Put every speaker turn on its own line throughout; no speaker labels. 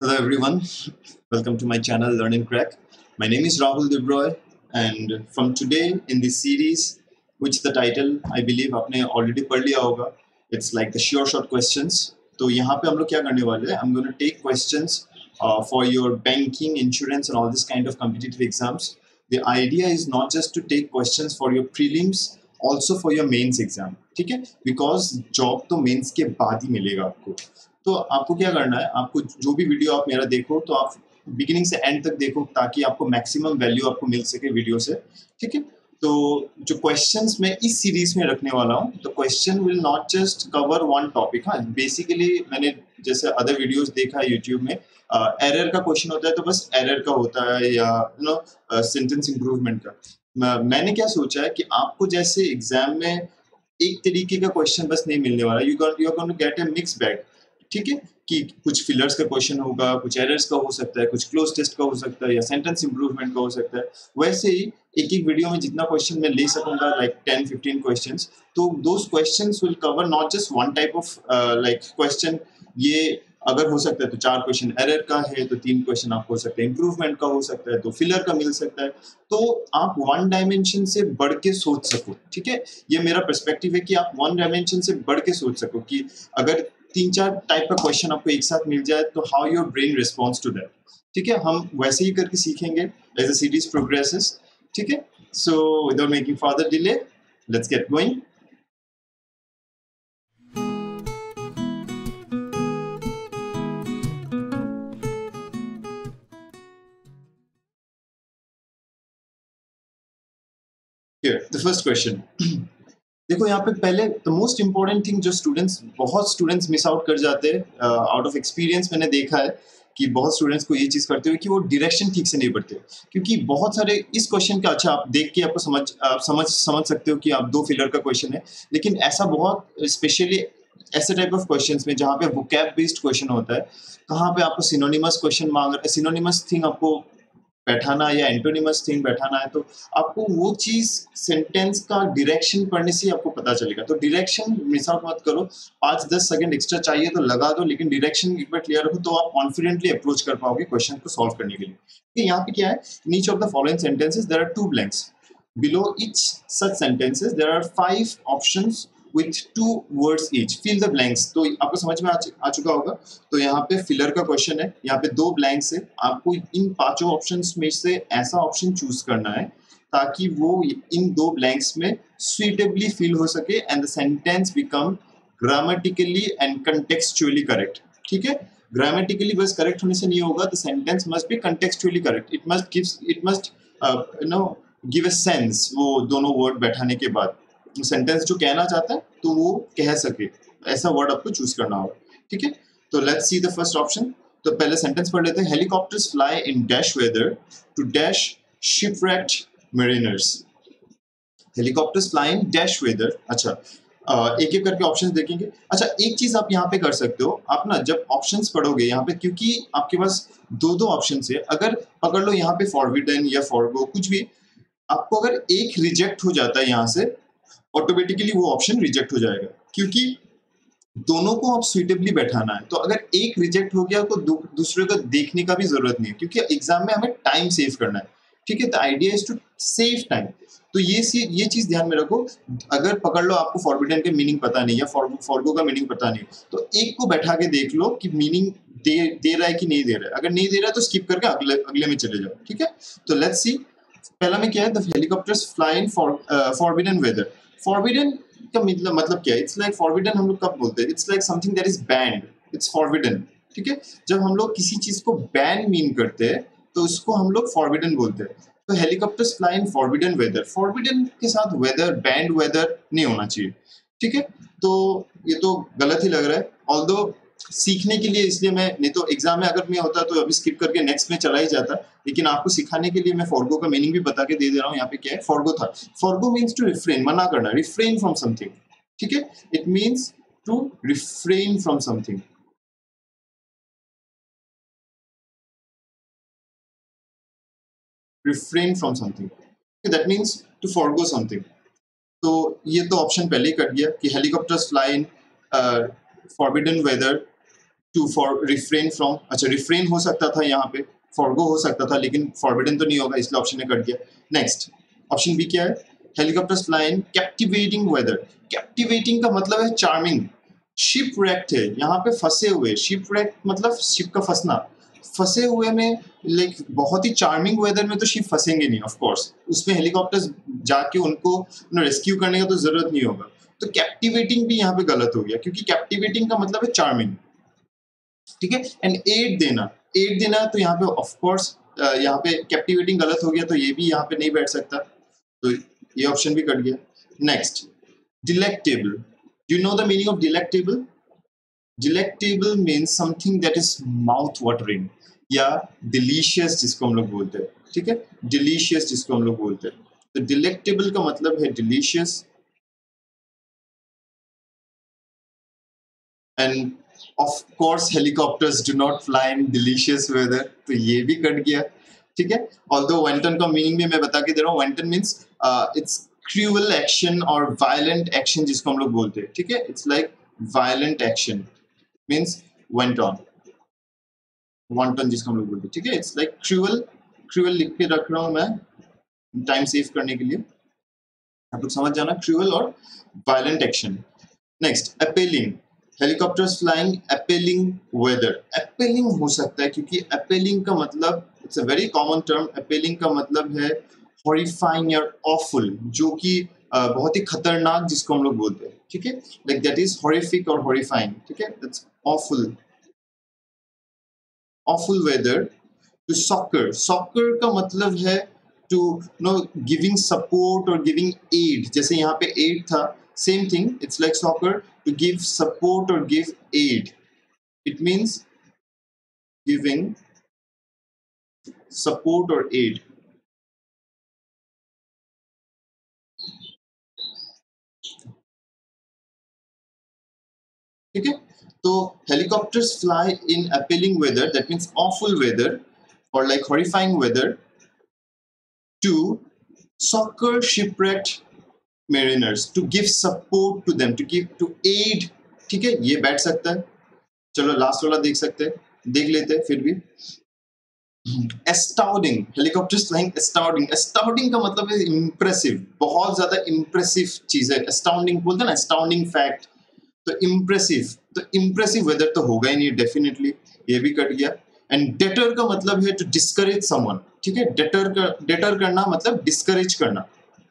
Hello everyone, welcome to my channel Learn and Crack. My name is Rahul Debroy, and from today in this series, which the title I believe आपने already पढ़ लिया होगा, it's like the sure shot questions. तो यहाँ पे हम लोग क्या करने वाले हैं? I'm going to take questions for your banking, insurance, and all this kind of competitive exams. The idea is not just to take questions for your prelims, also for your mains exam. ठीक है? Because job तो mains के बाद ही मिलेगा आपको. तो आपको क्या करना है, आपको जो भी वीडियो आप मेरा देखो तो आप बिगिनिंग से एंड तक देखो ताकि आपको मैक्सिमम वैल्यू आपको मिल सके वीडियो से। ठीक है, तो जो क्वेश्चंस मैं इस सीरीज में रखने वाला हूँ, तो question will not just cover one topic. हाँ, बेसिकली मैंने जैसे अदर वीडियोस देखा है यूट्यूब में, एरर का क्वेश्चन होता है तो बस एरर का होता है, या सेंटेंस इंप्रूवमेंट का। मैंने क्या सोचा है कि आपको जैसे एग्जाम में एक तरीके का क्वेश्चन बस नहीं मिलने वाला, you are going to get a mix bag. ठीक है, कि कुछ फिलर्स का क्वेश्चन होगा, कुछ एरर्स का हो सकता है, कुछ क्लोज टेस्ट का हो सकता है, या सेंटेंस इंप्रूवमेंट का हो सकता है। वैसे ही एक एक वीडियो में जितना क्वेश्चन मैं ले सकूंगा, लाइक 10-15 क्वेश्चंस, तो those questions will cover not just one type of like question. ये अगर हो सकता है तो 4 क्वेश्चन एरर का है, तो 3 क्वेश्चन आपको हो सकता है इंप्रूवमेंट का हो सकता है, तो फिलर का मिल सकता है। तो आप वन डायमेंशन से बढ़ के सोच सको। ठीक है, ये मेरा पर्सपेक्टिव है कि आप वन डायमेंशन से बढ़ के सोच सको कि अगर 3-4 टाइप का क्वेश्चन आपको एक साथ मिल जाए तो how your brain response to that. ठीक है, हम वैसे ही करके सीखेंगे एज अ सीरीज प्रोग्रेसेस। ठीक है, so without making further delay, let's get going. Here, the first question. देखो यहाँ पे पहले द मोस्ट इंपॉर्टेंट थिंग जो बहुत स्टूडेंट्स मिस आउट कर जाते हैं, आउट ऑफ एक्सपीरियंस मैंने देखा है कि बहुत स्टूडेंट्स को ये चीज करते हुए कि वो डायरेक्शन ठीक से नहीं पढ़ते। क्योंकि बहुत सारे इस क्वेश्चन का, अच्छा आप देख के आपको समझ सकते हो कि आप 2 फिलर का क्वेश्चन है, लेकिन ऐसा बहुत स्पेशली ऐसे टाइप ऑफ क्वेश्चंस में जहाँ पे वोकैब बेस्ड क्वेश्चन होता है, कहाँ पे आपको सिनोनिमस क्वेश्चन मांग रहा है, सिनोनिमस थिंग आपको बैठाना या एंटोनिमस थिंग बैठाना है, तो आपको वो चीज सेंटेंस का डायरेक्शन पढ़ने से आपको पता चलेगा। तो डायरेक्शन मिस आउट मत करो। 5-10 सेकंड एक्स्ट्रा चाहिए तो लगा दो, लेकिन डायरेक्शन एक बार क्लियर रखो तो आप कॉन्फिडेंटली अप्रोच कर पाओगे क्वेश्चन को सॉल्व करने के लिए। तो यहाँ पे क्या है, in each of the following sentences there are 2 blanks. Below each such sentences, there are 5 options with 2 words each. Fill the blanks. तो आपको समझ में आ चुका होगा। तो यहाँ पे फिलर का क्वेश्चन है, यहाँ पे 2 ब्लैंक्स है। आपको इन 5 ऑप्शंस में से ऐसा ऑप्शन चूज करना है ताकि वो इन 2 ब्लैंक्स में suitably fill हो सके and the sentence become grammatically and contextually correct. ठीक है, ग्रामेटिकली बस करेक्ट होने से नहीं होगा, the sentence must be contextually correct. It must give a sense. वो दोनों वर्ड बैठाने के बाद सेंटेंस जो कहना चाहता है तो वो कह सके, ऐसा वर्ड आपको चूज करना होगा। ठीक है, तो let's see the first option. तो पहले सेंटेंस पढ़ लेते हैं। Helicopters fly in dash weather to dash shipwrecked mariners. Helicopters fly in dash weather. अच्छा, एक एक करके ऑप्शंस देखेंगे। अच्छा, एक चीज आप यहाँ पे कर सकते हो, आप ना जब ऑप्शंस पढ़ोगे यहाँ पे, क्योंकि आपके पास 2 ऑप्शंस है, अगर पकड़ लो यहाँ पे फॉरबिडन या फॉरगो कुछ भी, आपको अगर एक रिजेक्ट हो जाता है यहाँ से, ऑटोमेटिकली वो ऑप्शन रिजेक्ट हो जाएगा, क्योंकि दोनों को आप सुइटेबली बैठाना है। तो अगर एक रिजेक्ट हो गया तो दूसरे को देखने का भी जरूरत नहीं है, क्योंकि एग्जाम में हमें टाइम सेव करना है। ठीक है, the idea is to save time. तो ये चीज ध्यान में रखो। अगर पकड़ लो आपको फॉरबिडन के मीनिंग पता नहीं या फॉरगो का मीनिंग पता नहीं, तो एक को बैठा के देख लो कि मीनिंग दे रहा है कि नहीं दे रहा है। अगर नहीं दे रहा है तो स्किप करके अगले में चले जाओ। ठीक है, तो लेट्स सी। पहला में क्या है, the helicopters fly in forbidden weather. Forbidden का मतलब क्या है? इट्स लाइक फॉरबिडन हम लोग कब बोलते हैं? It's like something that is banned, it's forbidden. ठीक है, जब हम लोग किसी चीज को बैन मीन करते हैं तो उसको हम लोग फॉरबिडन बोलते हैं। तो helicopters fly in forbidden weather, forbidden के साथ वेदर, बैंड वेदर नहीं होना चाहिए। ठीक है, तो ये तो गलत ही लग रहा है। ऑल्दो सीखने के लिए, इसलिए मैं, नहीं तो एग्जाम में अगर मैं होता तो अभी स्किप करके नेक्स्ट में चला ही जाता, लेकिन आपको सिखाने के लिए मैं फॉरगो का मीनिंग भी बता के दे दे रहा हूँ। यहाँ पे क्या है, फॉरगो था। फॉरगो मीन्स टू रिफ्रेन, मना करना, रिफ्रेन फ्रॉम समथिंग। ठीक है, it means to refrain from something. Refrain from something, that means to forgo something. तो ये तो ऑप्शन पहले ही कट गया कि helicopters fly in forbidden weather to for refrain from, अच्छा रिफ्रेन हो सकता था यहाँ पे, फॉरगो हो सकता था, लेकिन फॉरबिडन तो नहीं होगा, इसलिए ऑप्शन ने कट गया। नेक्स्ट ऑप्शन बी क्या है, helicopters fly in captivating weather. Captivating का मतलब है चार्मिंग। शिप रैक्ट है, यहाँ पे फंसे हुए, शिप रैक्ट मतलब शिप का फंसना, फंसे हुए में लाइक बहुत ही चार्मिंग वेदर में तो शिप फंसेंगे नहीं ऑफ कोर्स, उसमें हेलीकॉप्टर्स जाके उनको रेस्क्यू करने का तो जरूरत नहीं होगा। तो कैप्टिवेटिंग भी यहाँ पे गलत हो गया, क्योंकि कैप्टिवेटिंग का मतलब है चार्मिंग, ठीक है। एंड एड देना, एड देना तो यहाँ पे ऑफ कोर्स यहाँ पे कैप्टिवेटिंग गलत हो गया, तो ये भी यहाँ पे नहीं बैठ सकता, तो ये ऑप्शन भी कट गया। Next delectable, do you know the meaning of delectable? Delectable means something that is mouth watering या डिलीशियस जिसको हम लोग बोलते हैं, ठीक है, डिलीशियस जिसको हम लोग बोलते हैं। तो डिलेक्टेबल का मतलब है delicious, and of course helicopters do not fly in delicious weather, तो ये भी कट गया, ठीक है। ऑल्दो वेंटन का मीनिंग भी मैं बता के दे रहा हूँ, wanton means it's cruel action और वायलेंट एक्शन जिसको हम लोग बोलते हैं, ठीक है, it's like violent action means wanton, wanton जिसको हम लोग बोलते हैं, ठीक है, इट्स लाइक क्रूअल, क्रूअल लिख के रख रहा हूँ मैं टाइम सेव करने के लिए, आप लोग समझ जाना, क्रूअल और violent action. Next appealing, helicopters flying appealing weather. Appealing हो सकता है क्योंकि अपीलिंग का मतलब it's a very common term, appealing का मतलब है हॉरिफाइंग या ऑफुल, जो कि बहुत ही खतरनाक जिसको हम लोग बोलते हैं, ठीक है, लाइक दैट इज हॉरिफिक और हॉरिफाइंग, ठीक है, that's awful, awful weather. To succour, succour का मतलब है टू नो गिविंग सपोर्ट और गिविंग एड, जैसे यहाँ पे एड था, same thing, it's like succour, to give support और give aid, it means giving support और एड, ठीक है। तो helicopters fly in appealing weather, that means awful weather और like horrifying weather, to succour शिपरेक्ट mariners, to give support to them, to give to aid, ठीक है, ये बैठ सकता है। चलो लास्ट वाला देख सकते हैं, देख लेते हैं फिर भी। एस्टाउडिंग, हेलीकॉप्टर्स फ्लाइंग एस्टाउडिंग, एस्टाउडिंग का मतलब है इम्प्रेसिव, बहुत ज्यादा इम्प्रेसिव चीज है, एस्टाउडिंग बोलते हैं ना, एस्टाउडिंग फैक्ट, तो इम्प्रेसिव, तो इम्प्रेसिव वेदर तो होगा ही नहीं डेफिनेटली, ये भी कट गया। एंड डेटर का मतलब है टू डिस्करेज समवन, ठीक है, डेटर करना मतलब डिस्करेज करना,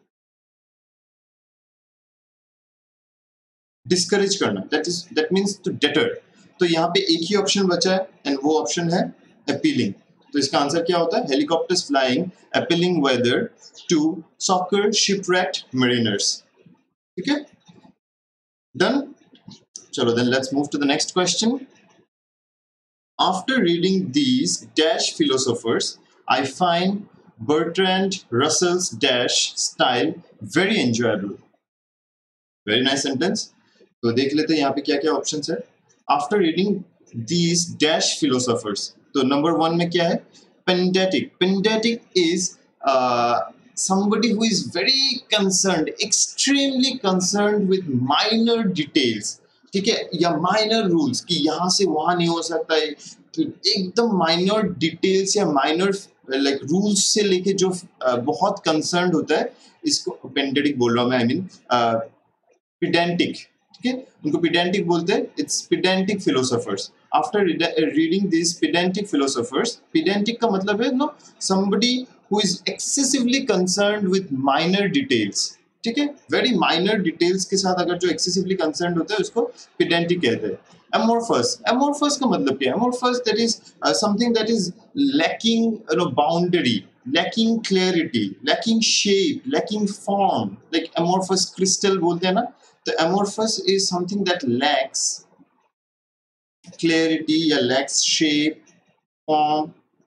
डिस्करेज करना, दैट मीन्स टू डेटर। तो यहाँ पे एक ही ऑप्शन बचा है एंड वो ऑप्शन है अपीलिंग। तो इसका आंसर क्या होता है, helicopters flying appealing weather to succour shipwrecked mariners, ठीक है, डन। चलो then let's move to the next question. After reading these dash philosophers I find Bertrand Russell's dash style very enjoyable. Very nice sentence. तो देख लेते हैं यहाँ पे क्या क्या ऑप्शंस है। After reading these dash philosophers, तो नंबर 1 में क्या है, pedantic, pedantic is somebody who is very concerned, extremely concerned with minor details, ठीक है, या माइनर रूल्स कि यहाँ से वहां नहीं हो सकता है, तो एकदम माइनर डिटेल्स या माइनर लाइक रूल्स से लेके जो बहुत कंसर्न होता है, इसको पेंडेटिक बोल रहा हूँ मैं, आई मीन pedantic, ठीक है, उनको pedantic बोलते हैं, it's pedantic philosophers. After reading these pedantic philosophers, pedantic का मतलब है no somebody who is excessively concerned with minor details, ठीक है, very minor details के साथ अगर जो excessively concerned होता है उसको pedantic कहते हैं। Amorphous, amorphous का मतलब क्या है, amorphous that is something that is lacking boundary, lacking clarity, lacking shape, lacking form, like amorphous crystal बोलते हैं ना, the amorphous is something that lacks clarity या lacks shape, form,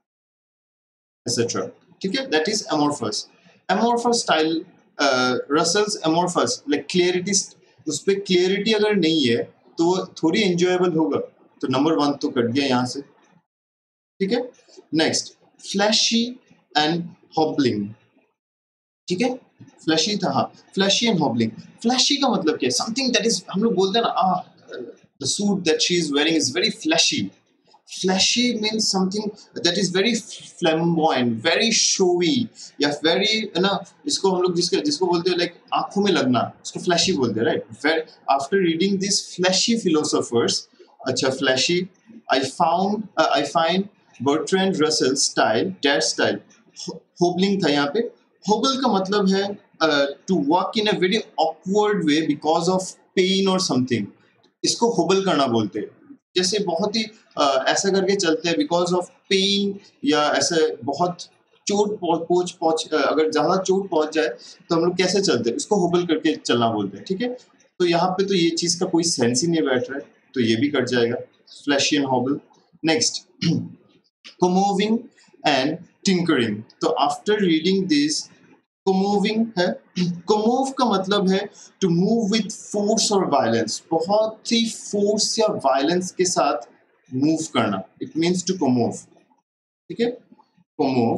etc. ठीक है, that is amorphous. Amorphous style, Russell's amorphous, like clarity, उस पे clarity अगर नहीं है तो थोड़ी enjoyable होगा, तो नंबर 1 तो कट गया यहाँ से, ठीक है। नेक्स्ट फ्लैशी एंड हॉबलिंग, ठीक है, फ्लैशी था, हाँ, फ्लैशी एंड हॉबलिंग। फ्लैशी का मतलब क्या है, समथिंग दैट इज, हम लोग बोलते हैं ना the suit that she is wearing is very fleshy. Fleshy means something that is very flamboyant, very showy, या very है ना, इसको हम लोग जिसको बोलते हैं like आंखों में लगना, इसको fleshy बोलते हैं, right? After reading these fleshy philosophers, अच्छा fleshy, I find Bertrand Russell's style, that style, होबलिंग था यहाँ पे. होबल का मतलब है to walk in a very awkward way because of pain or something. इसको होबल करना बोलते हैं. जैसे बहुत ही ऐसा करके चलते हैं बिकॉज ऑफ पेन, या ऐसे बहुत चोट पहुंच अगर ज्यादा चोट पहुंच जाए तो हम लोग कैसे चलते हैं, उसको होबल करके चलना बोलते हैं. ठीक है, तो यहाँ पे तो ये चीज का कोई सेंस ही नहीं बैठ रहा है, तो ये भी कट जाएगा, flashy and hobble. Next, commoving and tinkering. तो आफ्टर रीडिंग दिस, कोमोविंग है, कोमोव का मतलब है टू मूव विथ फोर्स और वायलेंस, बहुत ही फोर्स या वायलेंस के साथ मूव करना, इट मीन्स टू कोमोव. ठीक है, commove,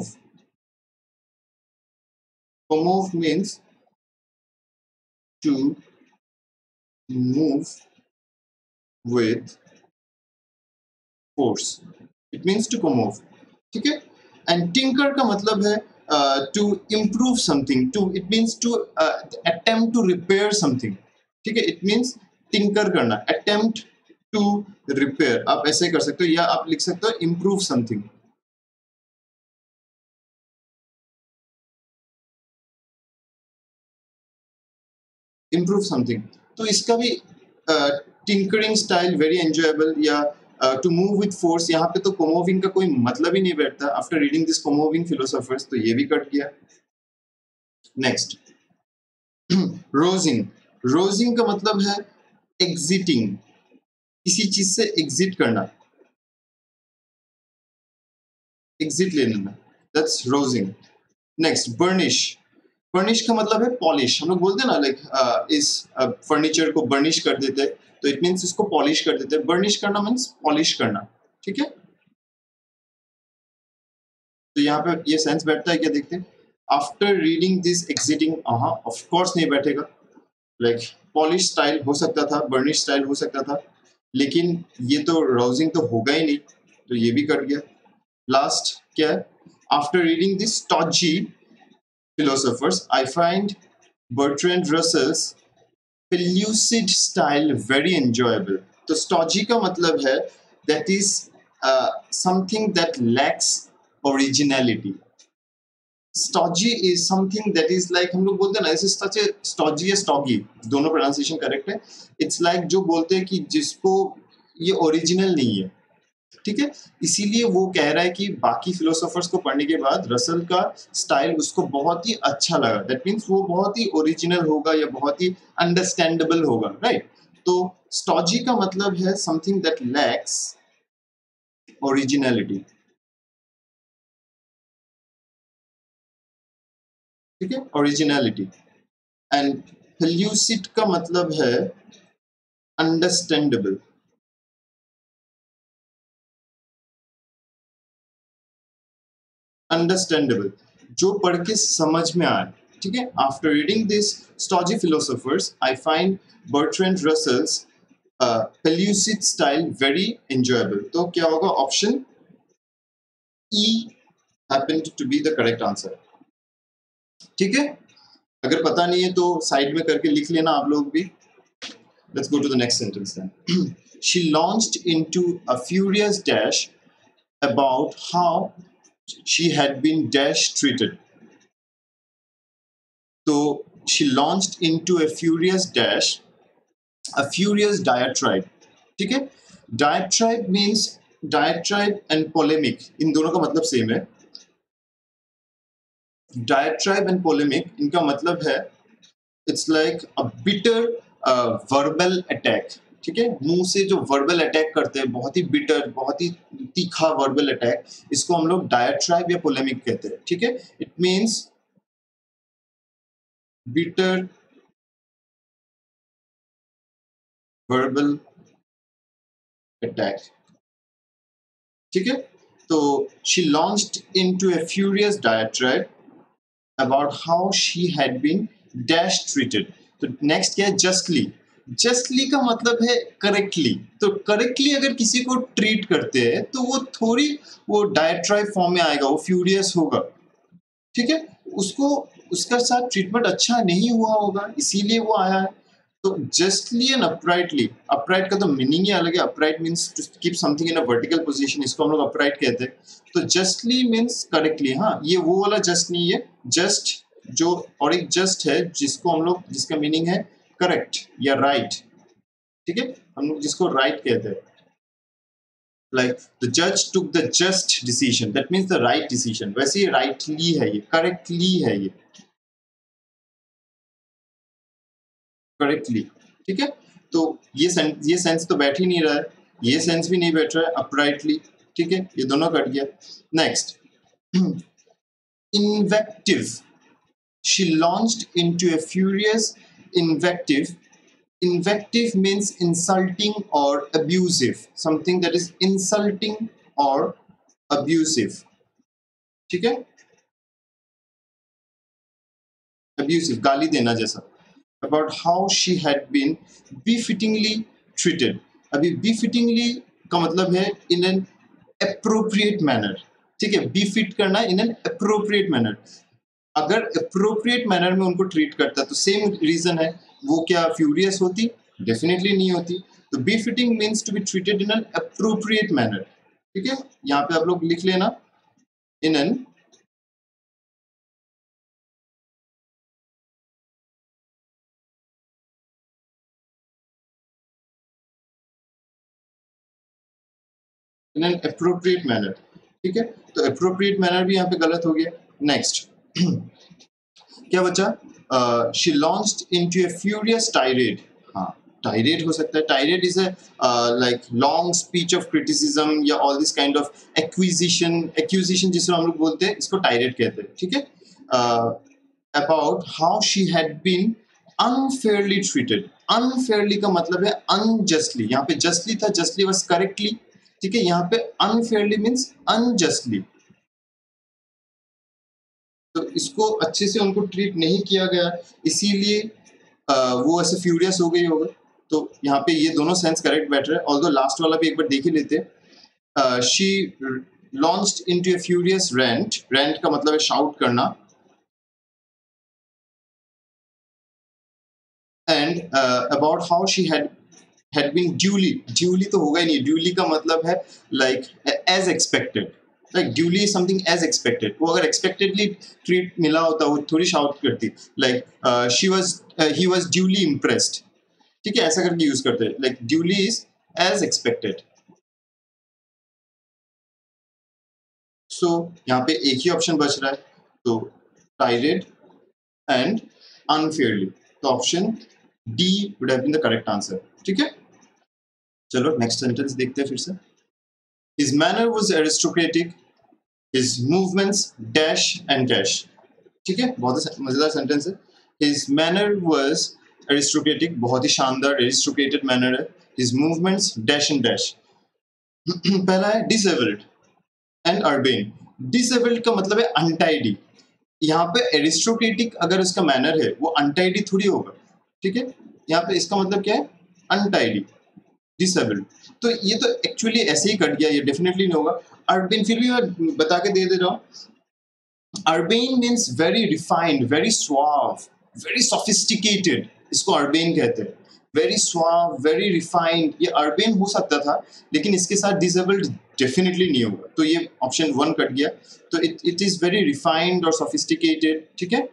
commove means to move with force, it means to commove. ठीक है, एंड टिंकर का मतलब है to improve something, to it means to attempt to repair something. ठीक है, it means tinker करना, attempt to repair. आप ऐसे कर सकते हो, या आप लिख सकते हो improve something. improve something. तो इसका भी tinkering style very enjoyable, या to move with force. यहाँ पे तो कोमोविंग का कोई मतलब ही नहीं बैठता. After reading this commoving philosophers, तो ये भी कट गया. Next, rousing. रोजिंग का मतलब है एग्जिटिंग, किसी चीज से एग्जिट करना, एग्जिट ले लेना, that's rousing. Next, burnish. Burnish का मतलब है पॉलिश. हम लोग बोलते हैं ना लाइक इस फर्नीचर को बर्निश कर देते हैं, तो इट मीन्स इसको पॉलिश कर देते हैं. बर्निश करना मीन्स पॉलिश करना. ठीक है, तो यहाँ पे ये सेंस बैठता है क्या, देखते हैं. After reading this exiting, of course नहीं बैठेगा. लाइक पॉलिश स्टाइल हो सकता था, बर्निश स्टाइल हो सकता था, लेकिन ये तो रोजिंग तो होगा ही नहीं, तो ये भी कट गया. लास्ट क्या है, after reading this stodgy philosophers, I find Bertrand Russell's pellucid style very enjoyable. तो stodgy का मतलब है that is something that lacks originality. Stodgy is something that is like, हम लोग बोलते हैं ना, ऐसे stodgy या stoggy, दोनों pronunciation correct है. It's like जो बोलते हैं कि जिसको ये ओरिजिनल नहीं है. ठीक है, इसीलिए वो कह रहा है कि बाकी फिलोसोफर्स को पढ़ने के बाद रसल का स्टाइल उसको बहुत ही अच्छा लगा. दैट मीन्स वो बहुत ही ओरिजिनल होगा या बहुत ही अंडरस्टैंडेबल होगा, राइट. तो स्टॉजी का मतलब है समथिंग दैट लैक्स ओरिजिनलिटी. ठीक है, ओरिजिनलिटी. एंड पेल्यूसिड का मतलब है अंडरस्टैंडेबल. अंडरस्टैंडेबल, जो पढ़ के समझ में आए. ठीक है, after reading this stodgy philosophers, I find Bertrand Russell's pellucid style very enjoyable. तो क्या होगा, option E happened to be the correct answer. ठीक है, अगर पता नहीं है तो साइड में करके लिख लेना आप लोग भी. Let's go to the next sentence then. She launched into a furious dash about how she had been dash treated. So she launched into a furious dash, a furious diatribe. ठीक है, diatribe means diatribe and polemic, इन दोनों का मतलब same है. diatribe and polemic, इनका मतलब है it's like a bitter verbal attack. ठीक है, मुंह से जो वर्बल अटैक करते हैं, बहुत ही बिटर, बहुत ही तीखा वर्बल अटैक, इसको हम लोग डायट्राइब या पोलेमिक कहते हैं. ठीक है, it means bitter verbal attack. ठीक है, तो she launched into a furious diatribe about how she had been dash treated. तो नेक्स्ट क्या है, जस्टली. जस्टली का मतलब है करेक्टली, तो करेक्टली अगर किसी को ट्रीट करते हैं तो वो थोड़ी वो डायट्राइब फॉर्म में आएगा, वो फ्यूरियस होगा, ठीक है, उसको उसका साथ ट्रीटमेंट अच्छा नहीं हुआ होगा इसीलिए वो आया है। तो जस्टली एंड अपराइटली, अपराइट का तो मीनिंग ही अलग है, upright means to keep something in a vertical position, इसको हम लोग अपराइट कहते हैं। तो जस्टली मीन्स करेक्टली, हाँ ये वो वाला जस्ट नहीं है, जस्ट जो, और एक जस्ट है जिसको हम लोग, जिसका मीनिंग है करेक्ट या राइट, ठीक है, हम लोग जिसको राइट कहते हैं। लाइक द जज took the just decision, that means the right decision, वैसे ये राइटली है, ये करेक्टली है, ये करेक्टली, ठीक है। तो ये सेंस तो बैठ ही नहीं रहा है, ये सेंस भी नहीं बैठ रहा है, अपराइटली, ठीक है, ये दोनों कट गया। Next, invective, she launched into a furious invective. Invective means insulting or abusive, something that is insulting or abusive, ठीक है, abusive गाली देना जैसा, about how she had been befittingly treated। अभी befittingly का मतलब है in an appropriate manner, ठीक है, befit करना in an appropriate manner। अगर appropriate manner में उनको ट्रीट करता तो सेम रीजन है, वो क्या फ्यूरियस होती? डेफिनेटली नहीं होती। तो befitting means to be treated in an appropriate manner, ठीक है, यहाँ पे आप लोग लिख लेना in an appropriate manner, ठीक है, तो appropriate manner भी यहाँ पे गलत हो गया। नेक्स्ट क्या बचा? She launched into a furious tirade. हाँ, टायरेड हो सकता है, tirade is a like long speech of criticism या all this kind of acquisition जिसे हम लोग बोलते हैं, इसको टायरेड कहते हैं, ठीक है। About how she had been unfairly treated. Unfairly का मतलब है अनजस्टली, यहाँ पे जस्टली था, जस्टली वाज करेक्टली, ठीक है, यहाँ पे अनफेयरली मीन्स अनजस्टली, तो इसको अच्छे से उनको ट्रीट नहीं किया गया, इसीलिए वो ऐसे फ्यूरियस हो गई होगा। तो यहाँ पे ये दोनों सेंस करेक्ट बैठ रहे हैं, ऑल्दो लास्ट वाला भी एक बार देख ही लेते हैं। She launched into a furious rant, rant का मतलब है शाउट करना, and about how she had been duly, duly तो होगा ही नहीं, ड्यूली का मतलब है like as expected, like duly is something as expected, वो अगर एक्सपेक्टेडली ट्रीट मिला होता वो थोड़ी शाउट करती, like she was he was duly impressed, ठीक है, ऐसा करके यूज करते हैं, like duly is as expected. So यहाँ पे एक ही ऑप्शन बच रहा है, तो टायरेड एंड अनफेयरली, तो option D would have been the correct answer, ठीक है। चलो नेक्स्ट सेंटेंस देखते हैं फिर से। His manner was aristocratic, his movements dash and dash, ठीक है, बहुत ही मजेदार सेंटेंस है। His manner was aristocratic, बहुत ही शानदार aristocrated manner है। His movements dash and dash। पहला है disabled एंड अर्बेन। डिसेबल्ड का मतलब है अनटाइडी, यहाँ पे एरिस्टोक्रेटिक अगर इसका मैनर है वो अनटाइडी थोड़ी होगा, ठीक है, यहाँ पे इसका मतलब क्या है, अनटाइडी, डिसेबल्ड। तो ये तो एक्चुअली ऐसे ही कट गया, ये डेफिनेटली नहीं होगा। अर्बेन फिर भी मैं बता के दे रहा हूँ, urbane means very refined, very suave, very sophisticated, इसको अर्बेन कहते हैं। वेरी स्वाव, वेरी रिफाइंड, ये अर्बेन हो सकता था, लेकिन इसके साथ डिसेबल्ड डेफिनेटली नहीं होगा, तो ये ऑप्शन 1 कट गया। तो इट इज वेरी रिफाइंड और सोफिस्टिकेटेड, ठीक है।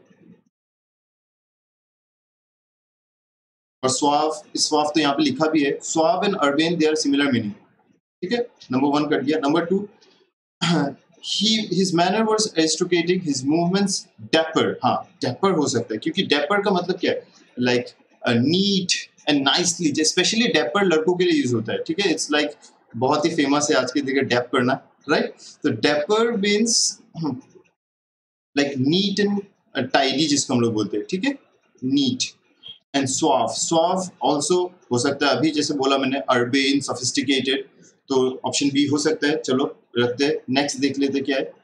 और स्वाव, स्वाव तो यहाँ पे लिखा भी है, suave and urbane they are similar meaning, ठीक है, नंबर 1 कट गया। Number 2, his manner was aristocratic, his movements dapper। हाँ, dapper हो सकता है, क्योंकि dapper का मतलब क्या है, like neat and nicely, specially dapper लड़कों के लिए यूज होता है, ठीक है, इट्स लाइक बहुत ही फेमस है आज की जगह डैप करना, राइट। तो dapper means like neat and tidy, जिसको हम लोग बोलते हैं, ठीक है, neat and suave। suave also हो सकता है, अभी जैसे बोला मैंने अर्बेन, सोफिस्टिकेटेड, तो ऑप्शन बी हो सकता है। चलो रखते हैं, नेक्स्ट देख लेते क्या है।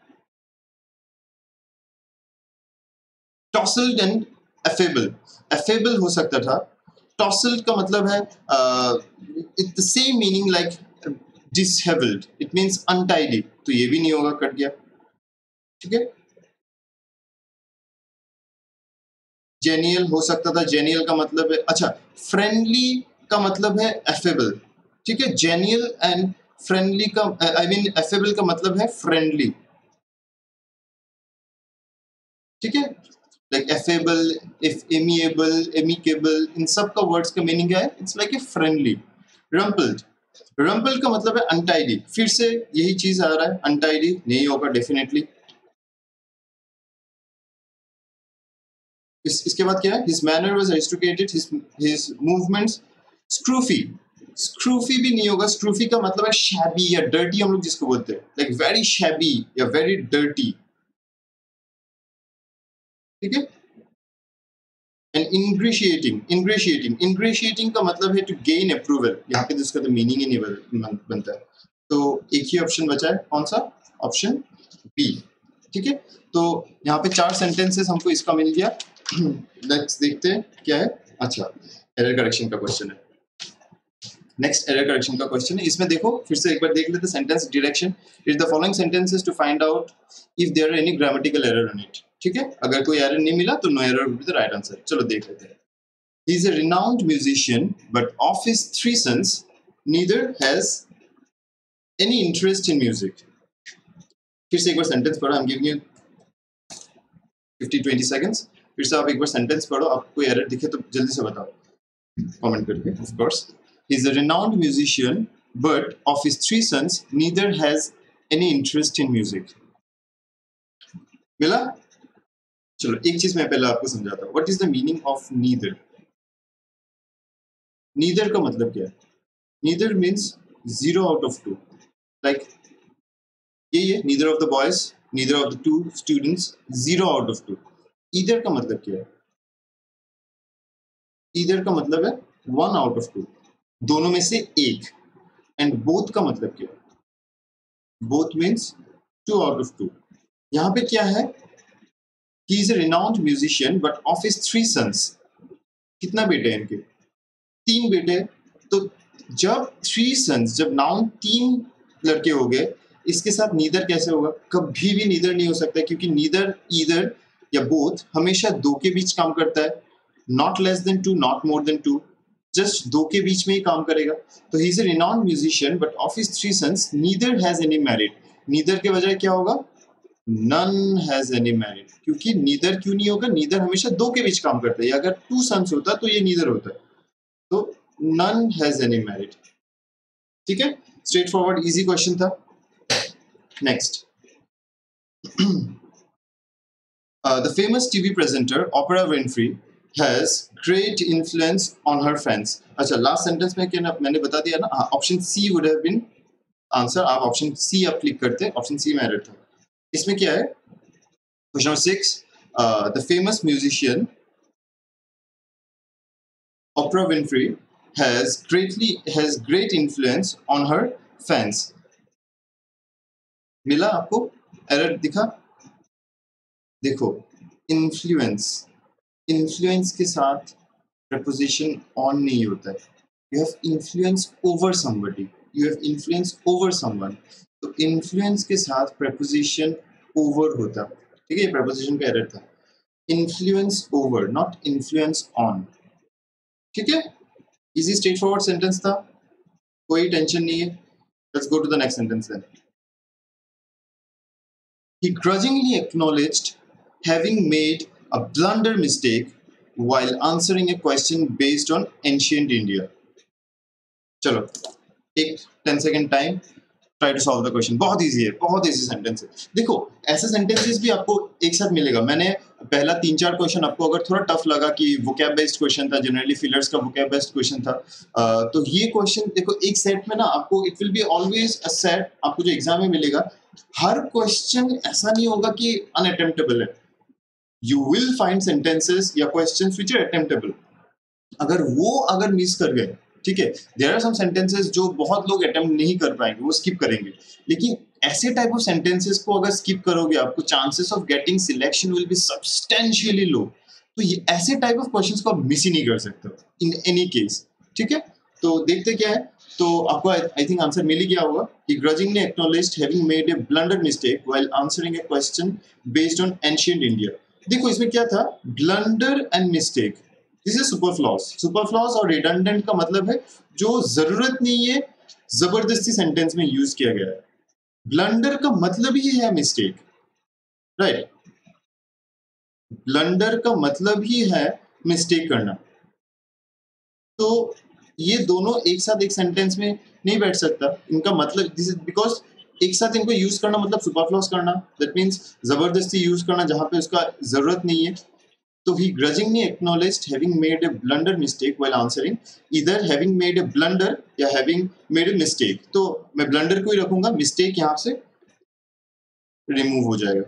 टॉसल्ड एंड एफेबल, एफेबल हो सकता था, टॉसल का मतलब है it's the same meaning like dishevelled, it means untidy, तो ये भी नहीं होगा, कट गया। ठीक है, जेनियल हो सकता था, जेनियल का मतलब है, अच्छा फ्रेंडली का मतलब है एफेबल। ठीक है, जेनियल एंड फ्रेंडली का आई मीन एफेबल का मतलब है फ्रेंडली। ठीक है, like affable, if amiable, amicable, इन सब का वर्ड्स का मीनिंग क्या है? It's like a friendly. Rumpled, rumple का मतलब है अनटाइडी, फिर से यही चीज आ रहा है, अनटाइडी नहीं होगा डेफिनेटली। इसके बाद क्या है? हिज मैनर वाज एस्टिकेटेड, हिज मूवमेंट्स स्क्रूफी, स्क्रूफी भी नहीं होगा, स्क्रूफी का मतलब है शैबी या डर्टी, हम लोग जिसको बोलते हैं, लाइक वेरी शैबी या वेरी डर्टी। ठीक है, एंड इंग्रेशिएटिंग, इंग्रेशिएटिंग, इंग्रेशिएटिंग का मतलब है टू गेन अप्रूवल, यहाँ पे जिसका तो मीनिंग ही नहीं बनता है, तो एक ही ऑप्शन बचा है, कौन सा? Option B. ठीक है, तो यहाँ पे 4 सेंटेंसेस हमको इसका मिल गया। नेक्स्ट देखते हैं क्या है। अच्छा, एरर करेक्शन का क्वेश्चन है, नेक्स्ट एरर करेक्शन का क्वेश्चन है। इसमें देखो फिर से एक बार देख लेते, sentence direction, is the following sentences to find out if there are any grammatical error in it. ठीक है, अगर कोई एरर नहीं मिला तो no error will be the right answer. चलो देख लेते हैं। He is a renowned musician but of his 3 sons neither has any interest in music। फिर से एक बार सेंटेंस पढ़ो, I am giving you 50-20 seconds। फिर से आप एक बार सेंटेंस पढ़ो, आपको कोई एरर दिखे तो जल्दी से बताओ कमेंट करके, of course. He is a renowned musician, but of his 3 sons, neither has any interest in music। मिला? चलो एक चीज मैं पहले आपको समझाता हूँ। What is the meaning of neither? Neither का मतलब क्या है? Neither means 0 out of 2। Like ये neither of the boys, neither of the 2 students, 0 out of 2। Either का मतलब क्या है? Either का मतलब है 1 out of 2, दोनों में से एक। एंड बोथ का मतलब क्या है? Both means 2 out of 2। यहाँ पे क्या है? He is a renowned musician, but of his 3 sons, कितना बेटे हैं इनके? 3 बेटे। तो जब 3 sons, जब नाउन 3 लड़के हो गए, इसके साथ नीदर कैसे होगा? कभी भी नीदर नहीं हो सकता, क्योंकि नीदर, ईदर या बोथ हमेशा 2 के बीच काम करता है। Not less than 2, not more than 2, just 2 के बीच में ही काम करेगा। तो he is a renowned musician but of his 3 sons neither has any married. Neither के बजाय क्या होगा? None has any married. क्योंकि नीदर क्यों नहीं होगा? नीदर हमेशा 2 के बीच काम करता है। अगर 2 sons होता तो ये नीदर होता है। तो नन हैज एनी मैरिड। ठीक है, स्ट्रेट फॉरवर्ड इजी क्वेश्चन था। Next, the famous TV presenter Oprah Winfrey has great influence on her fans। अच्छा, लास्ट सेंटेंस में क्या मैंने बता दिया ना, option C would have been answer. आप ऑप्शन सी आप क्लिक करते, ऑप्शन सी में एरर था। इसमें क्या है? Question number 6, the famous musician Oprah Winfrey has great influence on her fans। मिला आपको? एरर दिखा? देखो, इन्फ्लुएंस, इन्फ्लुएंस के साथ preposition on नहीं होता है। You have influence over somebody, you have influence over someone। तो influence के साथ preposition over होता। ठीक है, preposition का एरर था। Influence over, not influence on। ठीक है, इजी स्ट्रेट फॉरवर्ड सेंटेंस था, कोई टेंशन नहीं है। Let's go to the next sentence then. He grudgingly acknowledged having made a blunder mistake while answering a question based on ancient India। चलो एक 10 second time, try to solve the question. बहुत easy है, बहुत easy sentence है। देखो ऐसे sentences भी आपको एक साथ मिलेगा। मैंने पहला 3-4 क्वेश्चन आपको अगर थोड़ा टफ लगा कि वोकैब बेस्ड क्वेश्चन था, जनरली फिलर्स का वोकैब बेस्ड क्वेश्चन था, तो ये क्वेश्चन देखो एक सेट में ना आपको, it will be always a set, आपको जो एग्जाम में मिलेगा हर क्वेश्चन ऐसा नहीं होगा कि अनअटेम्प्टेबल है। यू विल फाइंड सेंटेंसेस या क्वेश्चंस व्हिच आर अटेम्प्टेबल। अगर मिस कर गए, ठीक है, देयर आर सम सेंटेंसेस जो बहुत लोग अटेम्प्ट नहीं कर पाएंगे, वो स्किप करेंगे। लेकिन ऐसे टाइप ऑफ सेंटेंसेस को अगर स्किप करोगे, आपको chances of getting selection will be substantially low. तो ये ऐसे टाइप ऑफ क्वेश्चंस को आप मिस ही नहीं कर सकते इन एनी केस, ठीक है। तो देखते क्या है, तो आपको आई थिंक आंसर मिल ही गया होगा। He grudgingly acknowledged having made a blunder mistake while answering a question based on ancient India. देखो इसमें क्या था, blunder and mistake, this is superfluous. Superfluous और रिडंडेंट का मतलब है जो जरूरत नहीं है, जबरदस्ती सेंटेंस में यूज किया गया है। ब्लंडर का मतलब ही है मिस्टेक, राइट। ब्लंडर का मतलब ही है मिस्टेक करना। तो ये दोनों एक साथ एक सेंटेंस में नहीं बैठ सकता। इनका मतलब दिस इज बिकॉज एक साथ इनको यूज करना मतलब सुपरफ्लॉस करना, दैट मीन्स जबरदस्ती यूज करना जहां पे उसका जरूरत नहीं है। तो he grudgingly acknowledged having made a blunder mistake while answering, either having made a blunder या having made a mistake। तो मैं ब्लंडर को ही रखूंगा, मिस्टेक यहाँ से रिमूव हो जाएगा,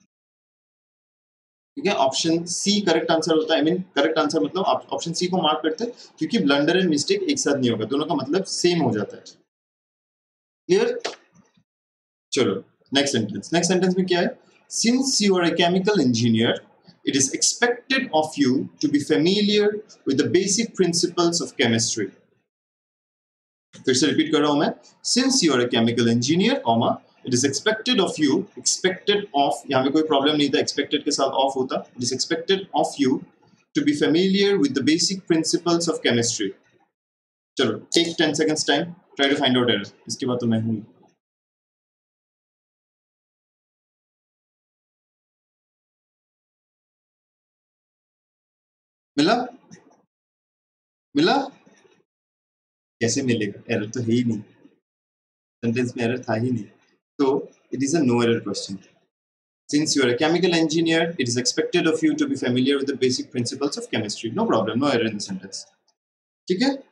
ठीक है। ऑप्शन सी करेक्ट आंसर होता है। आई मीन करेक्ट आंसर मतलब आप ऑप्शन सी को मार्क करते हैं, क्योंकि ब्लंडर एंड मिस्टेक एक साथ नहीं होगा, दोनों का मतलब सेम हो जाता है। क्लियर? चलो नेक्स्ट सेंटेंस। नेक्स्ट सेंटेंस में क्या है, since you are a chemical engineer it is expected of you to be familiar with the basic principles of chemistry। फिर से रिपीट कर रहा हूं मैं, since you are a chemical engineer, comma, it is expected of you, expected of, यहाँ पे कोई problem नहीं था, expected के साथ off होता, it is expected of you to be familiar with the basic principles of chemistry। चलो take 10 seconds time, try to find out error। इसके बाद तो मैं हूँ। मिला? मिला? कैसे मिलेगा, एरर तो है ही नहीं, सेंटेंस में एरर था ही नहीं। तो it is a no error question। Since you are a chemical engineer, it is expected of you to be familiar with the basic principles of chemistry। No problem, no error in the sentence। ठीक है?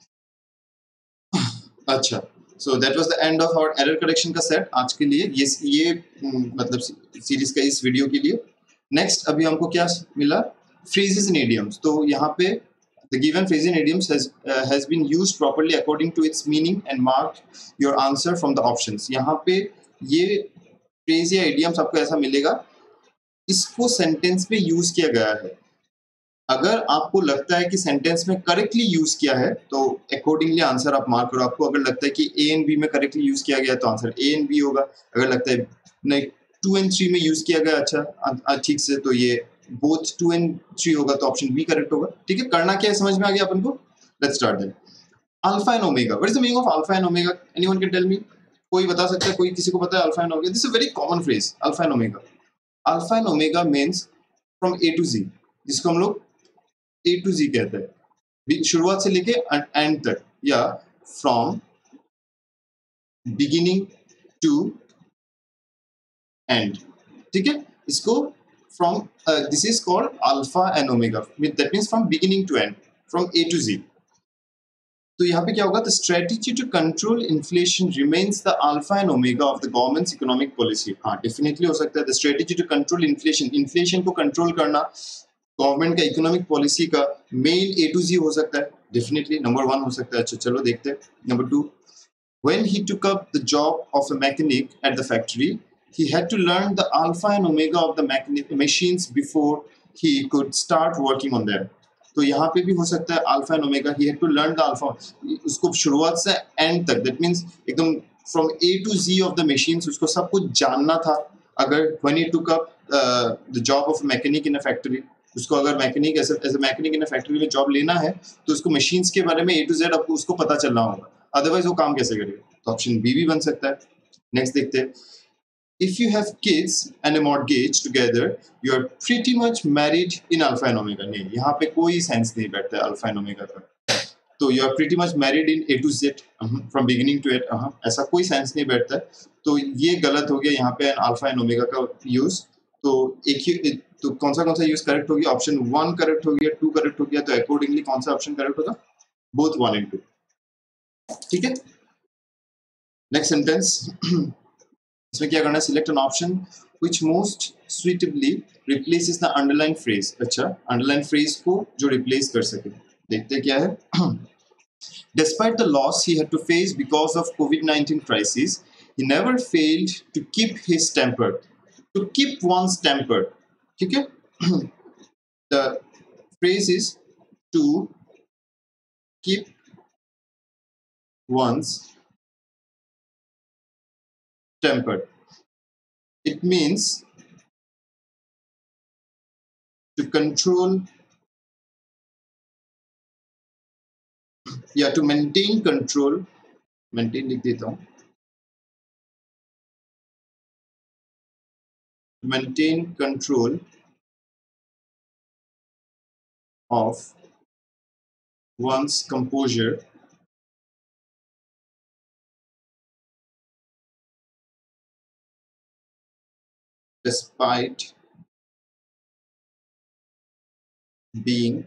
अच्छा, so that was the end of our error correction का set आज के लिए। ये मतलब series का इस वीडियो के लिए। नेक्स्ट अभी हमको क्या मिला, phrases and idioms। तो यहाँ पे the given phrase and idioms has been used properly according to its meaning and mark your answer from the options। यहाँ पे ये phrase या idioms आपको ऐसा मिलेगा, इसको सेंटेंस में यूज किया गया है। अगर आपको लगता है कि सेंटेंस में करेक्टली यूज किया है तो अकॉर्डिंगली आंसर आप मार्क करो। आपको अगर लगता है कि ए एंड बी में करेक्टली यूज किया गया तो आंसर ए एंड बी होगा। अगर लगता है नहीं 2 एंड 3 में यूज किया गया अच्छा ठीक से, तो ये बोथ 2 एंड 3 होगा, तो ऑप्शन बी करेक्ट होगा। ठीक है, करना क्या है समझ में आ गया अपन को। Let's start then. Alpha and omega, what is the meaning of alpha and omega? Anyone can tell me? कोई बता सकता है? कोई किसी को पता है alpha and omega? This is a very common phrase, alpha and omega. Alpha and omega means from A to Z, जिसको हम लोग ए टू जी कहते हैं, शुरुआत से लेके एंड तक, या फ्रॉम बिगिनिंग टू एंड। ठीक है, इसको from this is called alpha and omega, that means from beginning to end, from A to Z. तो यहाँ पे क्या होगा, the strategy to control inflation remains the alpha and omega of the government's economic policy. हाँ, definitely हो सकता है। The strategy to control inflation, inflation को कंट्रोल करना गवर्नमेंट का इकोनॉमिक पॉलिसी का मेन ए टू जी हो सकता है, डेफिनेटली नंबर 1 हो सकता है। अच्छा चलो देखते हैं number 2। When he took up the job of a mechanic at the factory, he had to learn the alpha and omega of the machines before he could start working on them। तो यहाँ पे भी हो सकता है alpha and omega, he had to learn the alpha, उसको शुरुआत से एंड तक, दैट मीन्स एकदम from A to Z of the machines उसको सब कुछ जानना था। अगर when he took up the job of a mechanic in a factory, उसको अगर mechanic as a mechanic in factory में जॉब लेना है तो उसको मशीन्स के बारे में ए टू जेड आपको उसको पता चलना होगा, अदरवाइज वो काम कैसे करेगा। तो ऑप्शन बी भी बन सकता है। नेक्स्ट देखते हैं। If you have kids and a mortgage together, you are pretty much married in alpha and omega। नहीं, यहाँ पे कोई सेंस नहीं बैठता है अल्फा एंड ओमेगा का। तो you are pretty much married in A to Z, from beginning to end, ऐसा कोई सेंस नहीं बैठता है। तो ये गलत हो गया यहाँ पे अल्फा एंड ओमेगा का यूज। तो एक ही, तो कौन सा यूज करेक्ट हो गया? ऑप्शन 1 करेक्ट हो गया, 2 करेक्ट हो गया, तो अकॉर्डिंगली कौन सा ऑप्शन करेक्ट होगा? Both 1 and 2। ठीक है, नेक्स्ट सेंटेंस। इसमें क्या करना है, select an option which most suitably replaces the underline phrase. अच्छा, अंडरलाइन फ्रेज को जो रिप्लेस कर सके, देखते क्या है। Despite the loss he had to face because of COVID-19 crisis, he never failed to keep his temper, to keep one's temper। ठीक है, the phrase is to keep one's temper. It means to control, to maintain control, maintain लिख देता हूँ, maintain control of one's composure despite being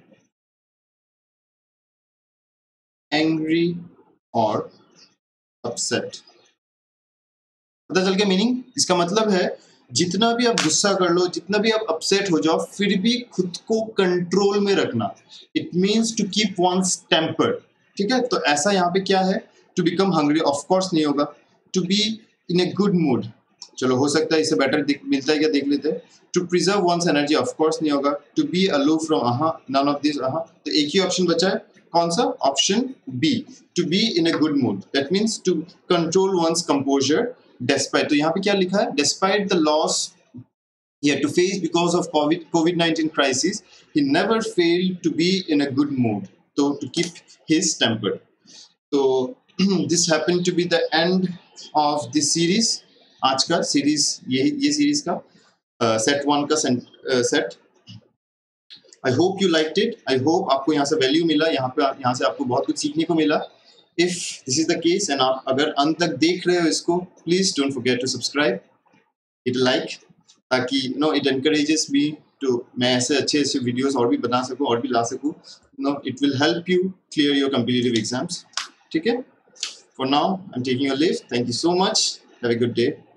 angry or upset. पता चल गया meaning? इसका मतलब है जितना भी आप गुस्सा कर लो, जितना भी आप अपसेट हो जाओ, फिर भी खुद को कंट्रोल में रखना. It means to keep one's temper. ठीक है, तो ऐसा यहाँ पे क्या है? To become hungry of course नहीं होगा. To be in a good mood, चलो हो सकता है इससे बेटर मिलता है क्या देख लेते हैं. To preserve one's energy of course नहीं होगा. To be aloof from none of this. तो एक ही ऑप्शन बचा है, कौन सा? Option B, to be in a good mood. That means to control one's composure despite. तो यहाँ पे क्या लिखा है? Despite the loss he had to face because of COVID-19 crisis, he never failed to be in a good mood. So to keep his temper. So this happened to be the end of this series. आज का series ये series का set 1 का set. I hope you liked it. I hope आपको यहाँ से value मिला, यहाँ से आपको बहुत कुछ सीखने को मिला. If this is the case and आप अगर अंत तक देख रहे हो इसको, please don't forget to subscribe, hit a like, ताकि it encourages me to मैं ऐसे अच्छे वीडियोस और भी बना सकूँ और भी ला सकूँ. It will help you clear your competitive exams. ठीक है? For now, I'm taking a leave. Thank you so much. Have a good day.